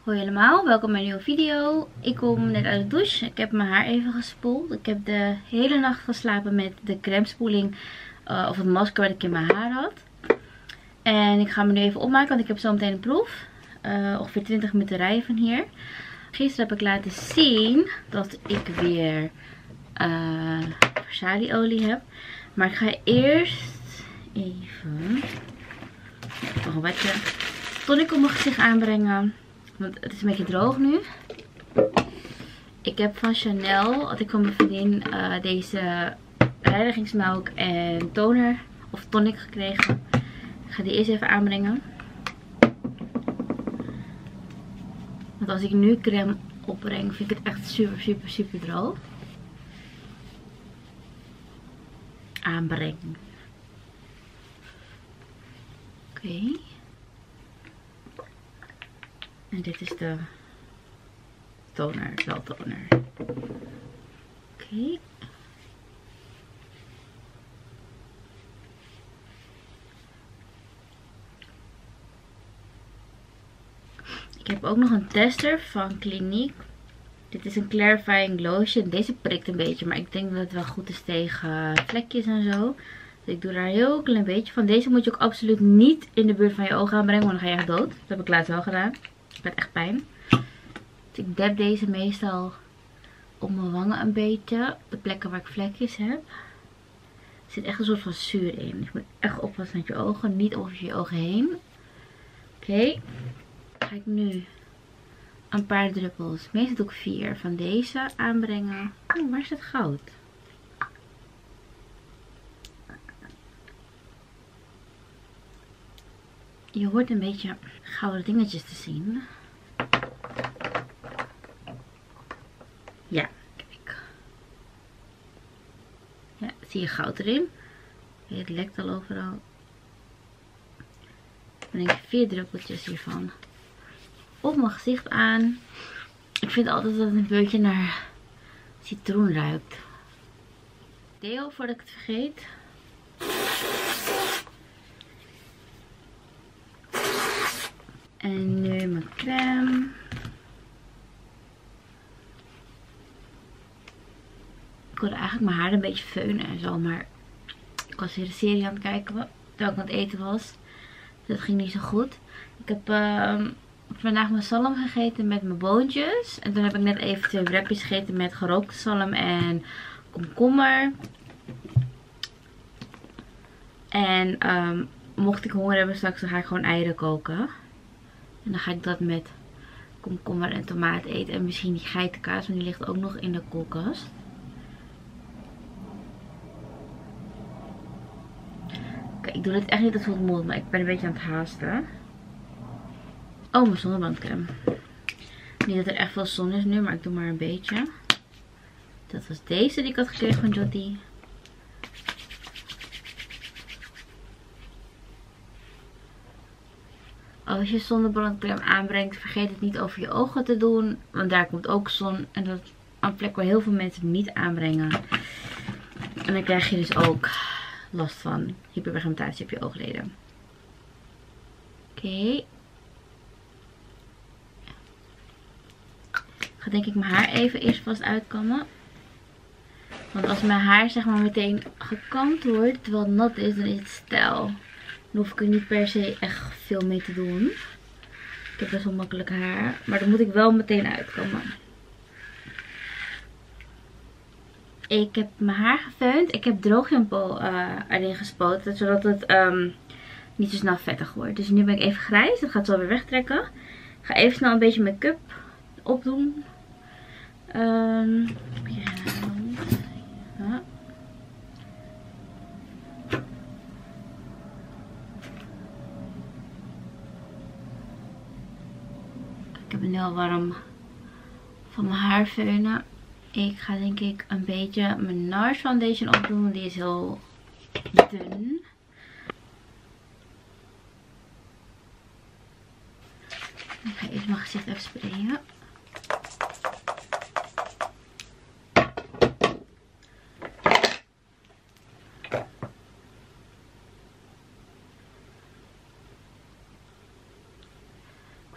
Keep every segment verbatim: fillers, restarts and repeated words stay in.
Hoi allemaal, welkom bij een nieuwe video. Ik kom net uit de douche. Ik heb mijn haar even gespoeld. Ik heb de hele nacht geslapen met de crème spoeling uh, of het masker wat ik in mijn haar had. En ik ga me nu even opmaken, want ik heb zo meteen een proef. Uh, ongeveer twintig minuten rijden van hier. Gisteren heb ik laten zien dat ik weer uh, Versace-olie heb. Maar ik ga eerst even nog een watje tonic op mijn gezicht aanbrengen. Want het is een beetje droog nu. Ik heb van Chanel, had ik van mijn vriendin, uh, deze reinigingsmelk en toner of tonic gekregen. Ik ga die eerst even aanbrengen. Want als ik nu crème opbreng, vind ik het echt super, super, super droog. Aanbreng. Oké. Okay. En dit is de toner, zelftoner. Oké. Okay. Ik heb ook nog een tester van Clinique. Dit is een clarifying lotion. Deze prikt een beetje, maar ik denk dat het wel goed is tegen vlekjes en zo. Dus ik doe daar een heel klein beetje van. Deze moet je ook absoluut niet in de buurt van je ogen aanbrengen, want dan ga je echt dood. Dat heb ik laatst wel gedaan. Ik had echt pijn. Dus ik dab deze meestal op mijn wangen een beetje. De plekken waar ik vlekjes heb. Er zit echt een soort van zuur in. Dus je moet echt oppassen met je ogen. Niet over je ogen heen. Oké. Okay. Ga ik nu een paar druppels. Meestal doe ik vier van deze aanbrengen. Oh, waar is het goud? Je hoort een beetje gouden dingetjes te zien. Ja, kijk. Ja, zie je goud erin? Het lekt al overal. Dan breng ik vier druppeltjes hiervan op mijn gezicht aan. Ik vind altijd dat het een beetje naar citroen ruikt. Deo voordat ik het vergeet. En nu mijn crème. Ik wilde eigenlijk mijn haar een beetje feunen en zo. Maar ik was hier een serie aan het kijken terwijl ik aan het eten was. Dus dat ging niet zo goed. Ik heb uh, vandaag mijn zalm gegeten met mijn boontjes. En toen heb ik net even twee wrapjes gegeten met gerookte zalm en komkommer. En um, mocht ik honger hebben straks, dan ga ik gewoon eieren koken. En dan ga ik dat met komkommer en tomaat eten. En misschien die geitenkaas, want die ligt ook nog in de koelkast. Kijk, ik doe dit echt niet als het moet, maar ik ben een beetje aan het haasten. Oh, mijn zonnebrandcrème. Niet dat er echt veel zon is nu, maar ik doe maar een beetje. Dat was deze die ik had gekregen van Jotty. Als je zonnebrandcrème aanbrengt, vergeet het niet over je ogen te doen. Want daar komt ook zon. En dat is een plek waar heel veel mensen niet aanbrengen. En dan krijg je dus ook last van hyperpigmentatie op je oogleden. Oké. Okay. Ik ga denk ik mijn haar even eerst vast uitkammen. Want als mijn haar zeg maar meteen gekamd wordt terwijl het nat is, dan is het stijl. Dan hoef ik er niet per se echt veel mee te doen. Ik heb best wel makkelijk haar. Maar dan moet ik wel meteen uitkammen. Ik heb mijn haar gefeund. Ik heb droogshampoo uh, erin gespoten. Zodat het um, niet zo snel vettig wordt. Dus nu ben ik even grijs. Dat gaat zo weer wegtrekken. Ik ga even snel een beetje make-up opdoen. Um, ja. Ja. Ik heb een heel warm van mijn haar feunen. Ik ga denk ik een beetje mijn NARS foundation opdoen. Die is heel dun. Ik ga eerst mijn gezicht even sprayen.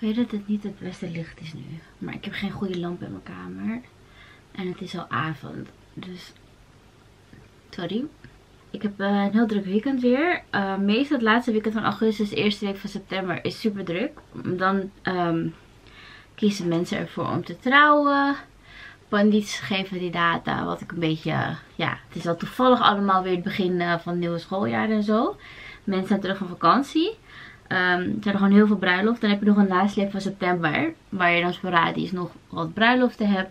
weet dat het niet het beste licht is nu. Maar ik heb geen goede lamp in mijn kamer. En het is al avond. Dus sorry. Ik heb uh, een heel druk weekend weer. Uh, meestal het laatste weekend van augustus, de eerste week van september is super druk. Dan um, kiezen mensen ervoor om te trouwen. Pandits geven die data. Wat ik een beetje, uh, ja, het is wel toevallig allemaal weer het begin uh, van het nieuwe schooljaar en zo. Mensen zijn terug van vakantie. Um, er zijn gewoon heel veel bruiloften. Dan heb je nog een nasleep van september. Waar je dan sporadisch nog wat bruiloften hebt.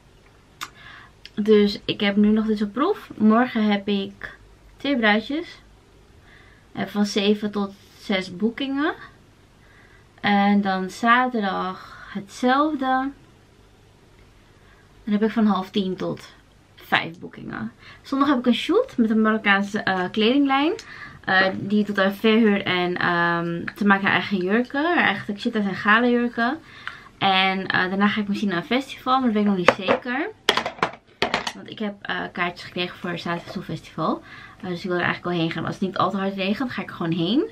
Dus ik heb nu nog dus een proef. Morgen heb ik twee bruidjes. En van zeven tot zes boekingen. En dan zaterdag hetzelfde. Dan heb ik van half tien tot vijf boekingen. Zondag heb ik een shoot met een Marokkaanse uh, kledinglijn. Uh, die doet aan verhuur en um, te maken haar eigen jurken. Haar eigen taxita zijn gala jurken. En uh, daarna ga ik misschien naar een festival. Maar dat weet ik nog niet zeker. Want ik heb uh, kaartjes gekregen voor het Zaterdag Festival. Uh, dus ik wil er eigenlijk al heen gaan. Als het niet al te hard regent, ga ik er gewoon heen.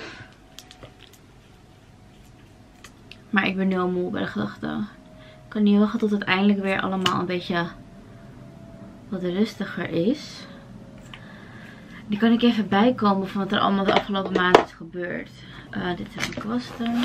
Maar ik ben nu al moe bij de gedachte. Ik kan niet wachten tot het eindelijk weer allemaal een beetje wat rustiger is. Die kan ik even bijkomen van wat er allemaal de afgelopen maanden is gebeurd. Uh, dit zijn mijn kwasten.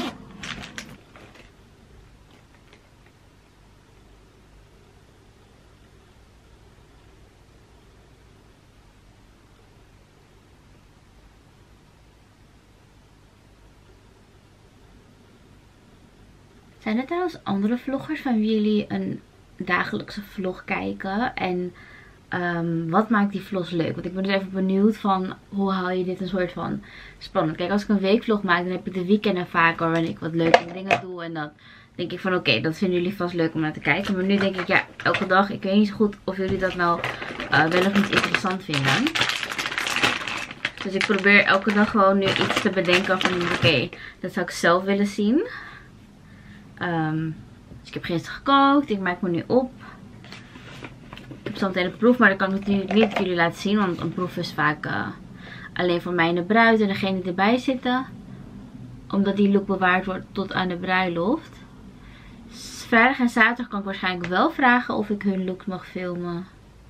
Zijn er trouwens andere vloggers van wie jullie een dagelijkse vlog kijken? En um, wat maakt die vlogs leuk? Want ik ben dus even benieuwd van hoe haal je dit een soort van spannend. Kijk, als ik een weekvlog maak, dan heb ik de weekenden vaker waarin ik wat leuke dingen doe. En dan denk ik van oké, okay, dat vinden jullie vast leuk om naar te kijken. Maar nu denk ik ja, elke dag, ik weet niet zo goed of jullie dat nou uh, wel of niet interessant vinden. Dus ik probeer elke dag gewoon nu iets te bedenken van oké, okay, dat zou ik zelf willen zien. Um, dus ik heb gisteren gekookt. Ik maak me nu op. Ik heb zo meteen een proef. Maar dat kan ik natuurlijk niet jullie laten zien. Want een proef is vaak uh, alleen voor mij en de bruid. En degene die erbij zitten. Omdat die look bewaard wordt tot aan de bruiloft. Vrijdag en zaterdag kan ik waarschijnlijk wel vragen of ik hun look mag filmen.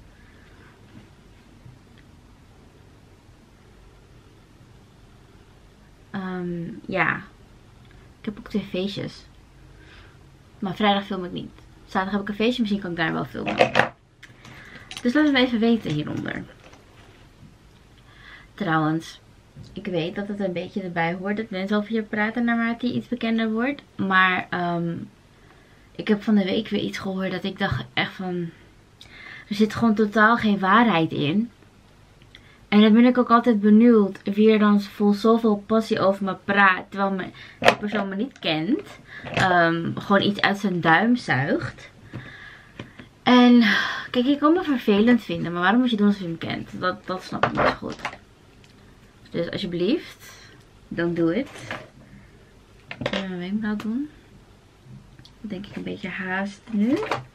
Um, ja. Ik heb ook twee feestjes. Maar vrijdag film ik niet. Zaterdag heb ik een feestje. Misschien kan ik daar wel filmen. Dus laat het me even weten hieronder. Trouwens. Ik weet dat het een beetje erbij hoort. Dat mensen over je praten naarmate je iets bekender wordt. Maar um, ik heb van de week weer iets gehoord. Dat ik dacht echt van. Er zit gewoon totaal geen waarheid in. En dan ben ik ook altijd benieuwd wie er dan vol zoveel passie over me praat. Terwijl me, die persoon me niet kent. Um, gewoon iets uit zijn duim zuigt. En kijk, je kan me vervelend vinden. Maar waarom moet je doen alsof je me kent? Dat, dat snap ik niet zo goed. Dus alsjeblieft. Don't do it. Ik ga mijn wenkbrauw doen. Denk ik een beetje haast nu.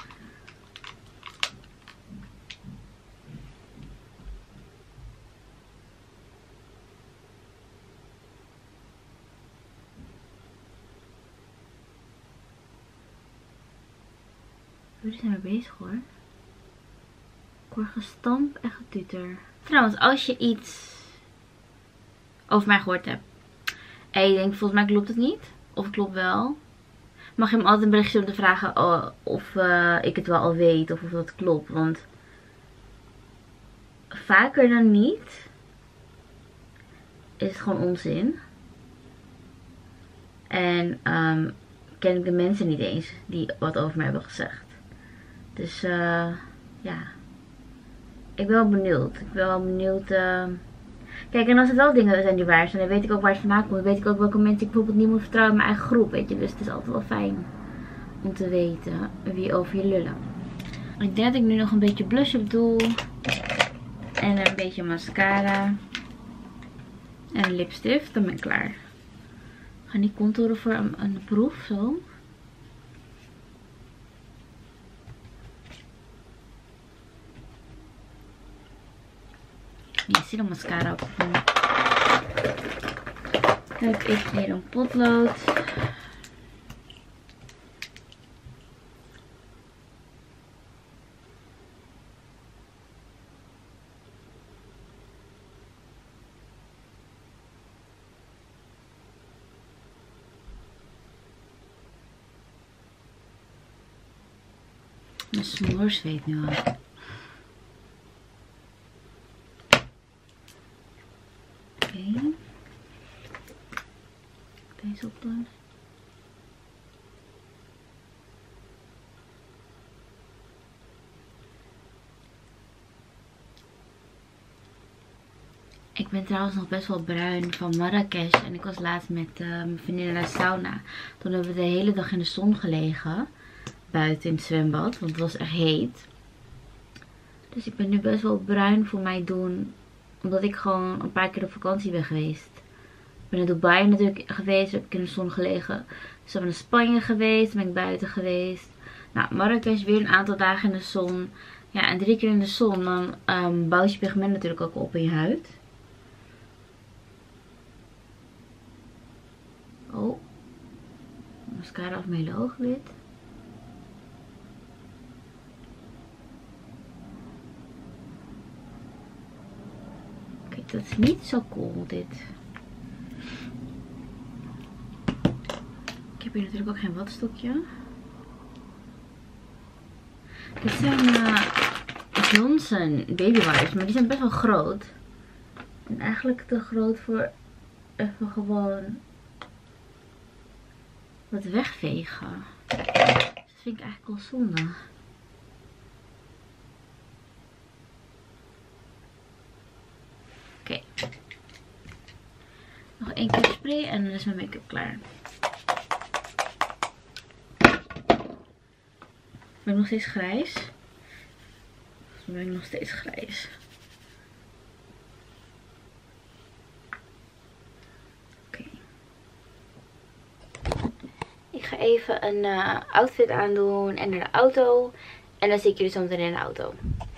Jullie zijn er bezig hoor. Ik hoor gestamp en getuter. Trouwens, als je iets over mij gehoord hebt. En je denkt, volgens mij klopt het niet. Of het klopt wel. Mag je me altijd een berichtje om te vragen oh, of uh, ik het wel al weet. Of of dat klopt. Want vaker dan niet is het gewoon onzin. En um, ken ik de mensen niet eens die wat over mij hebben gezegd. Dus uh, ja, ik ben wel benieuwd. Ik ben wel benieuwd. Uh... Kijk, en als het wel dingen zijn die waar zijn, dan weet ik ook waar het vandaan komt. Dan weet ik ook welke mensen ik bijvoorbeeld niet moet vertrouwen in mijn eigen groep, weet je. Dus het is altijd wel fijn om te weten wie over je lullen. Ik denk dat ik nu nog een beetje blush op doe. En een beetje mascara. En een lipstift, dan ben ik klaar. Ik ga niet contouren voor een, een proef, zo. Je ziet een mascara op. Heb ik hier een potlood. Mijn smoor zweet nu al. Oké. Deze opdoen. Ik ben trouwens nog best wel bruin van Marrakesh. En ik was laatst met uh, mijn vriendin naar de sauna. Toen hebben we de hele dag in de zon gelegen. Buiten in het zwembad. Want het was echt heet. Dus ik ben nu best wel bruin voor mij doen. Omdat ik gewoon een paar keer op vakantie ben geweest. Ik ben in Dubai natuurlijk geweest. Heb ik in de zon gelegen. Dus ik ben in Spanje geweest. Ben ik buiten geweest. Nou, Marrakesh weer een aantal dagen in de zon. Ja, en drie keer in de zon. Dan um, bouwt je pigment natuurlijk ook op in je huid. Oh. Mascara of mijn ooglid. Kijk, dat is niet zo cool dit. Ik heb hier natuurlijk ook geen watstokje. Dit zijn uh, Johnson baby wipes, maar die zijn best wel groot. En eigenlijk te groot voor even gewoon wat wegvegen. Dus dat vind ik eigenlijk wel zonde. Oké. Okay. Nog één keer spray en dan is mijn make-up klaar. Ben ik nog steeds grijs? Volgens mij ben ik nog steeds grijs. Oké. Okay. Ik ga even een uh, outfit aandoen en naar de auto. En dan zie ik jullie zo meteen in de auto.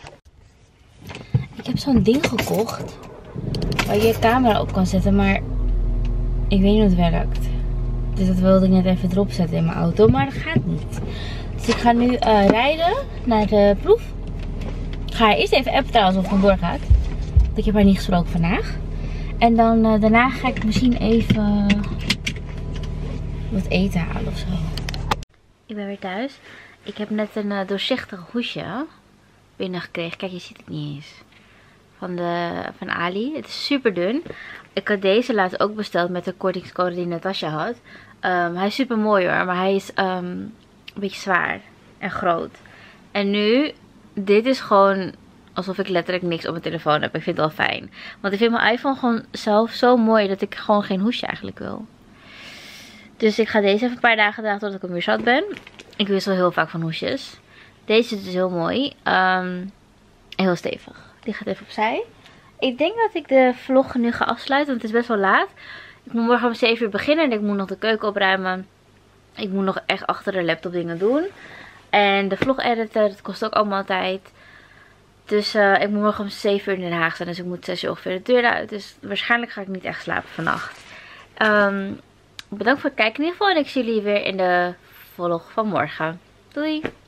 Ik heb zo'n ding gekocht. Waar je je camera op kan zetten, maar ik weet niet hoe het werkt. Dus dat wilde ik net even erop zetten in mijn auto, maar dat gaat niet. Dus ik ga nu uh, rijden naar de proef. Ik ga eerst even appen trouwens of het vandoor gaat. Want ik heb haar niet gesproken vandaag. En dan uh, daarna ga ik misschien even wat eten halen of zo. Ik ben weer thuis. Ik heb net een uh, doorzichtig hoesje binnengekregen. Kijk, je ziet het niet eens. Van, de, van Ali. Het is super dun. Ik had deze laatst ook besteld met de kortingscode die Natasha had. Um, hij is super mooi hoor. Maar hij is um, een beetje zwaar. En groot. En nu. Dit is gewoon alsof ik letterlijk niks op mijn telefoon heb. Ik vind het wel fijn. Want ik vind mijn iPhone gewoon zelf zo mooi. Dat ik gewoon geen hoesje eigenlijk wil. Dus ik ga deze even een paar dagen dragen totdat ik hem weer zat ben. Ik wissel heel vaak van hoesjes. Deze is dus heel mooi. Um, en heel stevig. Die gaat even opzij. Ik denk dat ik de vlog nu ga afsluiten. Want het is best wel laat. Ik moet morgen om zeven uur beginnen. En ik moet nog de keuken opruimen. Ik moet nog echt achter de laptop dingen doen. En de vlog editen. Dat kost ook allemaal tijd. Dus uh, ik moet morgen om zeven uur in Den Haag zijn. Dus ik moet zes uur ongeveer de deur uit. Dus waarschijnlijk ga ik niet echt slapen vannacht. Um, bedankt voor het kijken in ieder geval. En ik zie jullie weer in de vlog van morgen. Doei!